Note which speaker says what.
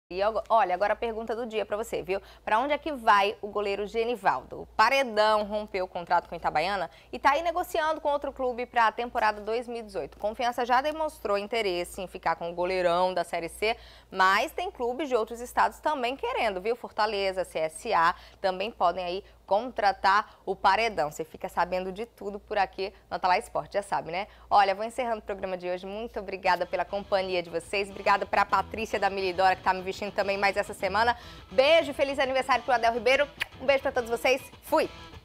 Speaker 1: Olha, agora a pergunta do dia pra você, viu? Pra onde é que vai o goleiro Genivaldo? O Paredão rompeu o contrato com o Itabaiana e tá aí negociando com outro clube pra a temporada 2018. Confiança já demonstrou interesse em ficar com o goleirão da Série C, mas tem clubes de outros estados também querendo, viu? Fortaleza, CSA também podem aí contratar o Paredão. Você fica sabendo de tudo por aqui no Tá Lá Esporte, já sabe, né? Olha, vou encerrando o programa de hoje. Muito obrigada pela companhia de vocês. Obrigada pra Patrícia da Milidora, que tá me vestindo também mais essa semana. Beijo, feliz aniversário pro Adel Ribeiro. Um beijo pra todos vocês. Fui!